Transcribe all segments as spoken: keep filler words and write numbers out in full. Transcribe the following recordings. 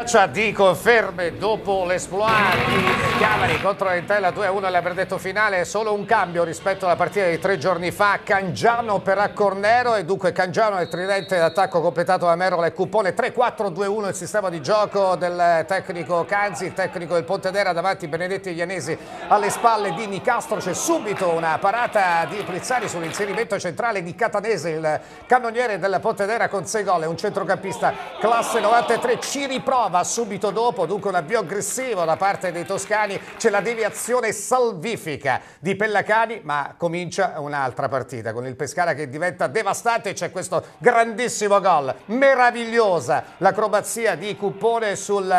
Di conferme dopo l'esploit di Chiavari contro l'Entella due a uno alla verdetto finale, solo un cambio rispetto alla partita di tre giorni fa. Cangiano per Cornero e dunque Cangiano è il tridente d'attacco completato da Merola e Cupone. Tre quattro due uno il sistema di gioco del tecnico Canzi, il tecnico del Pontedera, davanti Benedetti e Ianesi alle spalle di Nicastro. C'è subito una parata di Plizzari sull'inserimento centrale di Catanese, il cannoniere del Pontedera, con sei gol. È un centrocampista classe novantatré, ci riprova subito dopo, dunque un avvio aggressivo da parte dei toscani. C'è la deviazione salvifica di Pellacani, ma comincia un'altra partita con il Pescara che diventa devastante. C'è questo grandissimo gol, meravigliosa l'acrobazia di Cupone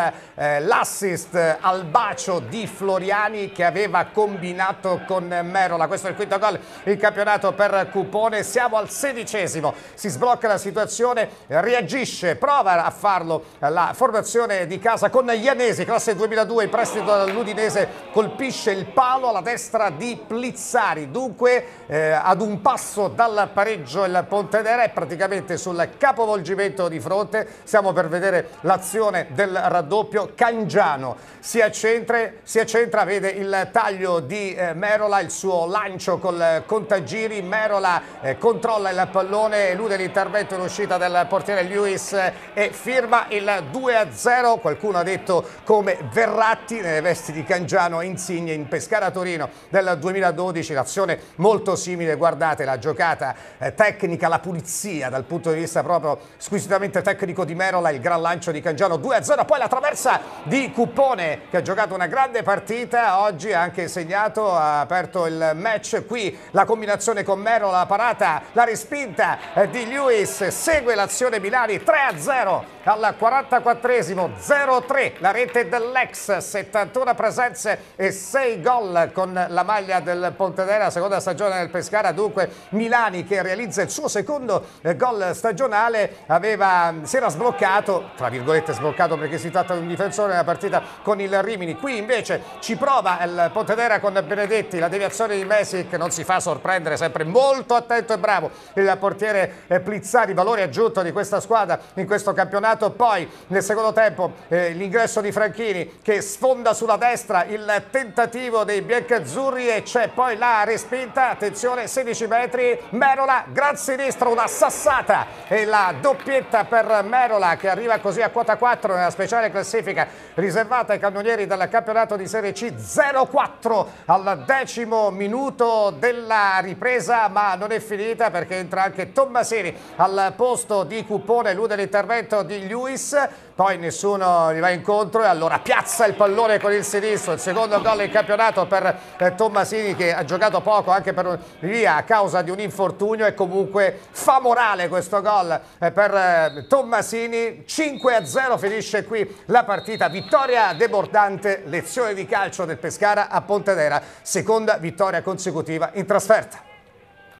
sull'assist eh, al bacio di Floriani che aveva combinato con Merola. Questo è il quinto gol in campionato per Cupone. Siamo al sedicesimo, si sblocca la situazione, reagisce, prova a farlo la formazione di casa con Ianesi, classe duemiladue, in prestito dall'Udinese, colpisce il palo alla destra di Plizzari. Dunque eh, ad un passo dal pareggio il Pontedera è praticamente sul capovolgimento di fronte. Stiamo per vedere l'azione del raddoppio. Cangiano si accentra, si accentra vede il taglio di eh, Merola, il suo lancio col contagiri. Merola eh, controlla il pallone, elude l'intervento in uscita del portiere Lewis eh, e firma il due a zero. Qualcuno ha detto come Verratti nelle vesti di Cangiano e Insigne in Pescara Torino del duemiladodici. L'azione molto simile, guardate la giocata eh, tecnica, la pulizia dal punto di vista proprio squisitamente tecnico di Merola, il gran lancio di Cangiano, due a zero. Poi la traversa di Cupone che ha giocato una grande partita, oggi ha anche segnato, ha aperto il match. Qui la combinazione con Merola, la parata, la respinta eh, di Lewis, segue l'azione Milani, tre a zero al quarantaquattresimo, zero a tre la rete dell'ex, settantuno presenze e sei gol con la maglia del Pontedera, seconda stagione del Pescara. Dunque Milani che realizza il suo secondo eh, gol stagionale, aveva, si era sbloccato, tra virgolette sbloccato perché si tratta di un difensore nella partita con il Rimini. Qui invece ci prova il Pontedera con Benedetti, la deviazione di Mesic, non si fa sorprendere, sempre molto attento e bravo il portiere eh, Plizzari, valore aggiunto di questa squadra in questo campionato. Poi nel secondo tempo eh, l'ingresso di Franchini che sfonda sulla destra, il tentativo dei biancazzurri e c'è poi la respinta, attenzione, sedici metri, Merola, gran sinistro, una sassata e la doppietta per Merola che arriva così a quota quattro nella speciale classifica riservata ai cannonieri del campionato di Serie C. Zero a quattro al decimo minuto della ripresa, ma non è finita perché entra anche Tommasini al posto di Cupone, elude l'intervento di Lewis, poi nessuno gli va incontro e allora piazza il pallone con il sinistro. Il secondo gol in campionato per eh, Tommasini che ha giocato poco anche per via a causa di un infortunio, e comunque fa morale questo gol eh, per eh, Tommasini. Cinque a zero finisce qui la partita, vittoria debordante, lezione di calcio del Pescara a Pontedera, seconda vittoria consecutiva in trasferta.